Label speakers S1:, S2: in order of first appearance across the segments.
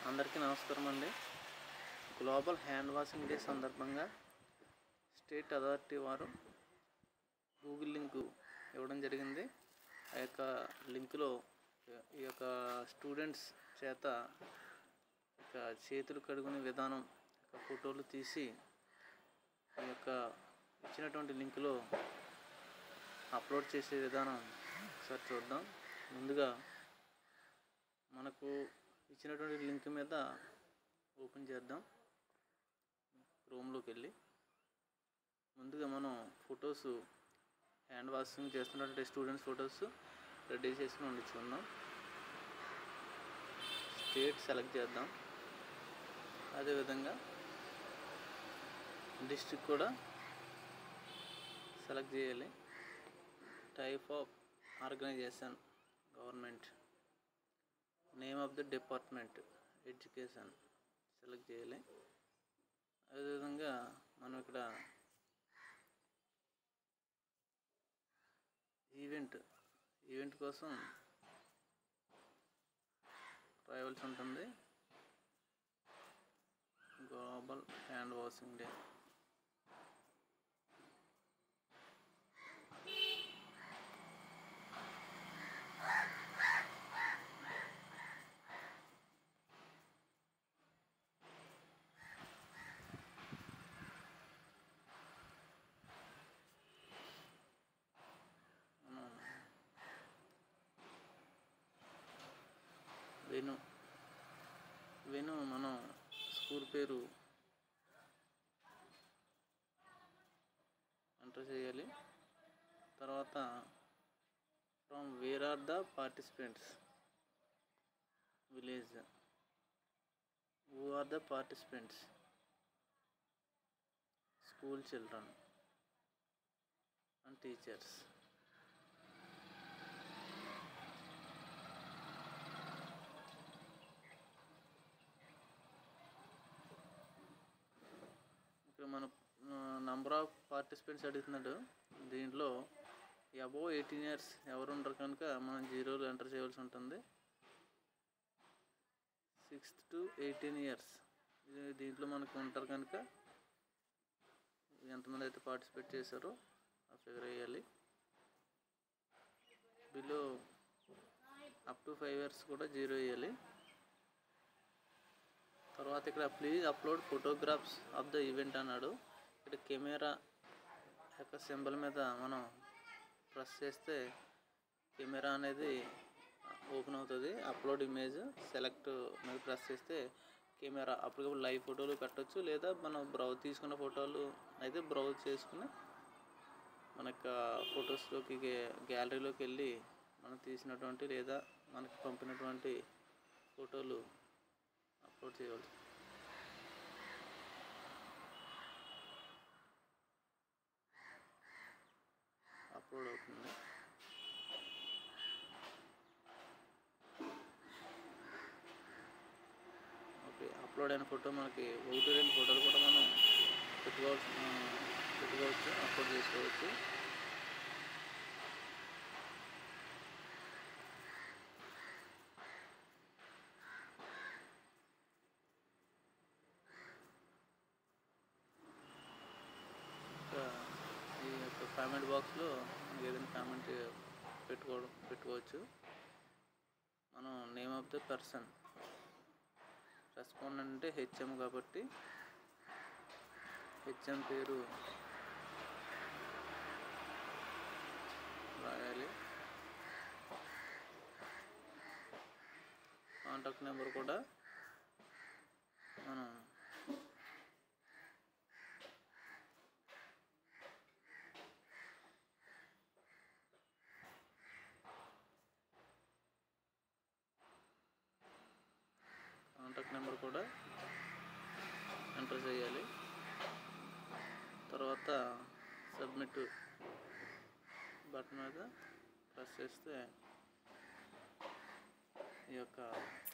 S1: అందరికీ నమస్కారం అండి. గ్లోబల్ హ్యాండ్ వాషింగ్ డే సందర్భంగా స్టేట్ అథారిటీ వారు గూగుల్ లింకు ఇవ్వడం జరిగింది. ఆ యొక్క లింకులో ఈ యొక్క స్టూడెంట్స్ చేత చేతులు కడుగునే విధానం ఫోటోలు తీసి ఈ యొక్క ఇచ్చినటువంటి లింకులో అప్లోడ్ చేసే విధానం ఒకసారి చూద్దాం. ముందుగా మనకు ఇచ్చినటువంటి లింక్ మీద ఓపెన్ చేద్దాం. క్రోమ్లోకి వెళ్ళి ముందుగా మనం ఫొటోస్ హ్యాండ్ వాషింగ్ చేస్తున్నటువంటి స్టూడెంట్స్ ఫొటోస్ రెడీ చేసుకుని ఉంచుకుందాం. స్టేట్ సెలెక్ట్ చేద్దాం. అదేవిధంగా డిస్ట్రిక్ట్ కూడా సెలెక్ట్ చేయాలి. Type of organisation government, name of the department education select చేయాలి. అదేవిధంగా మనం ఇక్కడ ఈవెంట్ కోసం రాయవలసి ఉంటుంది. Global hand washing day. వెను మనం స్కూల్ పేరు ఎంటర్ చేయాలి. తర్వాత from where are the participants, village, who are the participants, school children and teachers. మన నంబర్ ఆఫ్ పార్టిసిపెంట్స్ అడుగుతున్నాడు. దీంట్లో అబోవ్ 18 years ఎవరు ఉండరు కనుక మనం 0 ఎంటర్ చేయవలసి ఉంటుంది. 6 to 18 years దీంట్లో మనకు ఉంటారు కనుక ఎంతమంది అయితే పార్టిసిపేట్ చేశారో ఆ ఫిగర్ వేయాలి. బిలో అప్ టు 5 years కూడా 0 వేయాలి. తర్వాత ఇక్కడ please upload photographs of the event అన్నాడు. ఇక్కడ కెమెరా యొక్క సింబల్ మీద మనం ప్రెస్ చేస్తే కెమెరా అనేది ఓపెన్ అవుతుంది. అప్లోడ్ ఇమేజ్ సెలెక్ట్ మీద ప్రెస్ చేస్తే కెమెరా అప్పటికప్పుడు లైవ్ ఫోటోలు పెట్టవచ్చు, లేదా మనం తీసుకున్న ఫోటోలు అయితే బ్రౌజ్ చేసుకుని మన యొక్క ఫొటోస్లోకి గ్యాలరీలోకి వెళ్ళి మనం తీసినటువంటి లేదా మనకి పంపినటువంటి ఫోటోలు అప్లోడ్ చేయవచ్చు. అప్లోడ్ అవుతుంది. ఓకే, అప్లోడ్ అయిన ఫోటో మనకి 1-2 ఫోటోలు కూడా మనం పెట్టుకోవచ్చు, అప్లోడ్ చేసుకోవచ్చు. ఈ యొక్క కామెంట్ బాక్స్లో మనకి ఏదైనా కామెంట్ పెట్టుకోవచ్చు. మనం name of the person, respondent అంటే హెచ్ఎం కాబట్టి హెచ్ఎం పేరు రాయాలి. కాంటాక్ట్ నెంబర్ కూడా మనం ఎంటర్ చేయాలి. తర్వాత సబ్మిట్ బటన్ మీద ప్రెస్ చేస్తే ఈ యొక్క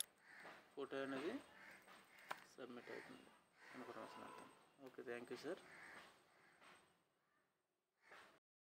S1: ఫోటో అనేది సబ్మిట్ అవుతుంది. ఇన్ఫర్మేషన్ అంతా. Okay, thank you sir.